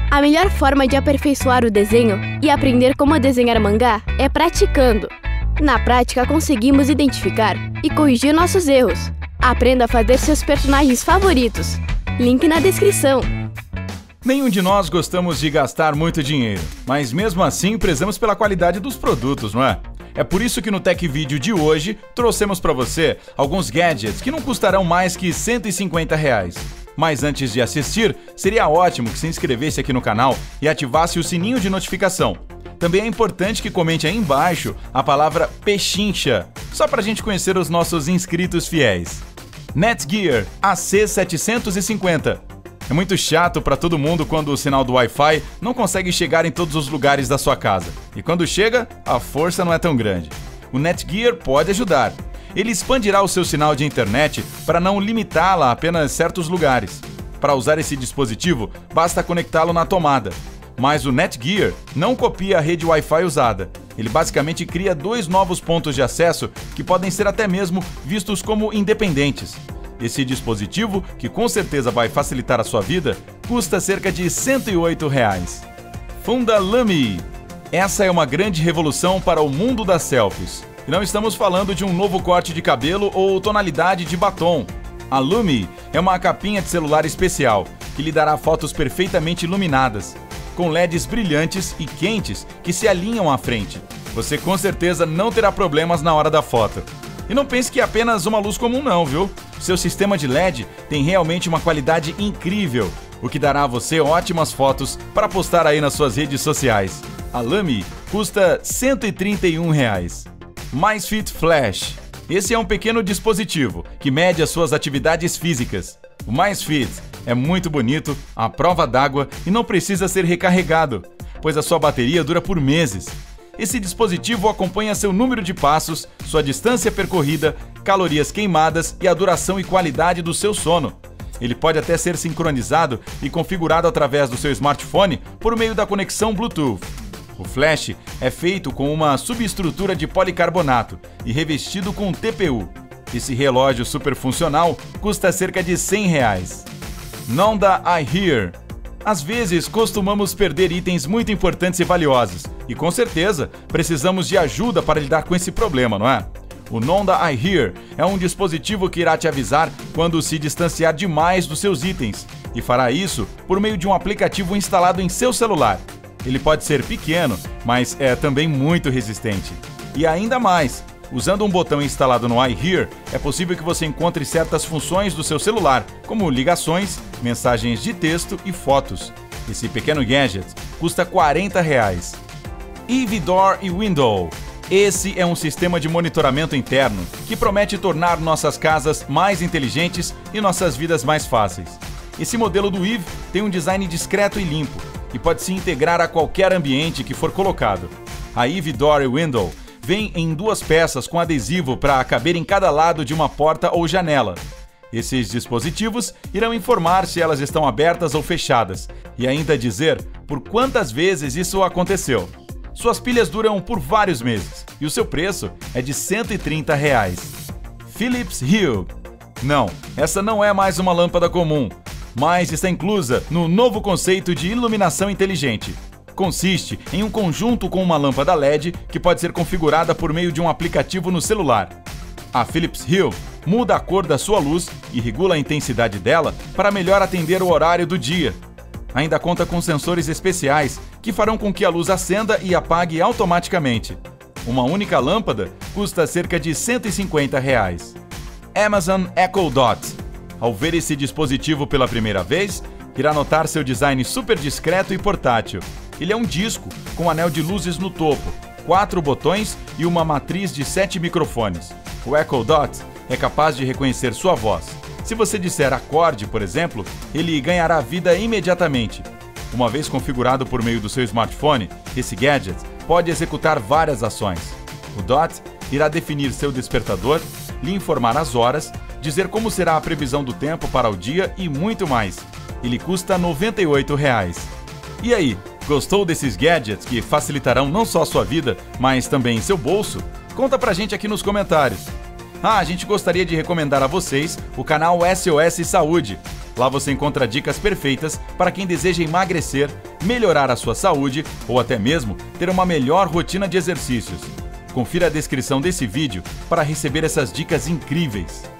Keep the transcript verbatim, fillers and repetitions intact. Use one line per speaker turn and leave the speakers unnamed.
A melhor forma de aperfeiçoar o desenho e aprender como desenhar mangá é praticando. Na prática, conseguimos identificar e corrigir nossos erros. Aprenda a fazer seus personagens favoritos. Link na descrição.
Nenhum de nós gostamos de gastar muito dinheiro, mas mesmo assim prezamos pela qualidade dos produtos, não é? É por isso que no Tech Video de hoje trouxemos para você alguns gadgets que não custarão mais que cento e cinquenta reais. Mas antes de assistir, seria ótimo que se inscrevesse aqui no canal e ativasse o sininho de notificação. Também é importante que comente aí embaixo a palavra pechincha, só para a gente conhecer os nossos inscritos fiéis. Netgear A C setecentos e cinquenta. É muito chato para todo mundo quando o sinal do Wi-Fi não consegue chegar em todos os lugares da sua casa. E quando chega, a força não é tão grande. O Netgear pode ajudar. Ele expandirá o seu sinal de internet para não limitá-la a apenas certos lugares. Para usar esse dispositivo, basta conectá-lo na tomada. Mas o Netgear não copia a rede Wi-Fi usada. Ele basicamente cria dois novos pontos de acesso que podem ser até mesmo vistos como independentes. Esse dispositivo, que com certeza vai facilitar a sua vida, custa cerca de cento e oito reais. Funda Lumi. Essa é uma grande revolução para o mundo das selfies. E não estamos falando de um novo corte de cabelo ou tonalidade de batom. A Lumi é uma capinha de celular especial que lhe dará fotos perfeitamente iluminadas, com L E Ds brilhantes e quentes que se alinham à frente. Você com certeza não terá problemas na hora da foto. E não pense que é apenas uma luz comum não, viu? Seu sistema de L E D tem realmente uma qualidade incrível, o que dará a você ótimas fotos para postar aí nas suas redes sociais. A Lumi custa cento e trinta e um reais. MyFit Flash. Esse é um pequeno dispositivo que mede as suas atividades físicas. O MyFit é muito bonito, à prova d'água e não precisa ser recarregado, pois a sua bateria dura por meses. Esse dispositivo acompanha seu número de passos, sua distância percorrida, calorias queimadas e a duração e qualidade do seu sono. Ele pode até ser sincronizado e configurado através do seu smartphone por meio da conexão Bluetooth. O Flash é feito com uma subestrutura de policarbonato e revestido com T P U. Esse relógio super funcional custa cerca de cem reais. Nonda iHear. Às vezes, costumamos perder itens muito importantes e valiosos, e com certeza, precisamos de ajuda para lidar com esse problema, não é? O Nonda iHear é um dispositivo que irá te avisar quando se distanciar demais dos seus itens, e fará isso por meio de um aplicativo instalado em seu celular. Ele pode ser pequeno, mas é também muito resistente. E ainda mais, usando um botão instalado no iHear, é possível que você encontre certas funções do seu celular, como ligações, mensagens de texto e fotos. Esse pequeno gadget custa quarenta reais. Eve Door e Window. Esse é um sistema de monitoramento interno que promete tornar nossas casas mais inteligentes e nossas vidas mais fáceis. Esse modelo do Eve tem um design discreto e limpo e pode se integrar a qualquer ambiente que for colocado. A Eve Door e Window vem em duas peças com adesivo para caber em cada lado de uma porta ou janela. Esses dispositivos irão informar se elas estão abertas ou fechadas e ainda dizer por quantas vezes isso aconteceu. Suas pilhas duram por vários meses e o seu preço é de cento e trinta reais. Philips Hue. Não, essa não é mais uma lâmpada comum, mas está inclusa no novo conceito de iluminação inteligente. Consiste em um conjunto com uma lâmpada L E D que pode ser configurada por meio de um aplicativo no celular. A Philips Hue muda a cor da sua luz e regula a intensidade dela para melhor atender o horário do dia. Ainda conta com sensores especiais que farão com que a luz acenda e apague automaticamente. Uma única lâmpada custa cerca de cento e cinquenta reais. Amazon Echo Dot. Ao ver esse dispositivo pela primeira vez, irá notar seu design super discreto e portátil. Ele é um disco com anel de luzes no topo, quatro botões e uma matriz de sete microfones. O Echo Dot é capaz de reconhecer sua voz. Se você disser acorde, por exemplo, ele ganhará vida imediatamente. Uma vez configurado por meio do seu smartphone, esse gadget pode executar várias ações. O Dot irá definir seu despertador, lhe informar as horas, dizer como será a previsão do tempo para o dia e muito mais. Ele custa noventa e oito reais. E aí, gostou desses gadgets que facilitarão não só a sua vida, mas também seu bolso? Conta pra gente aqui nos comentários. Ah, a gente gostaria de recomendar a vocês o canal S O S Saúde. Lá você encontra dicas perfeitas para quem deseja emagrecer, melhorar a sua saúde ou até mesmo ter uma melhor rotina de exercícios. Confira a descrição desse vídeo para receber essas dicas incríveis.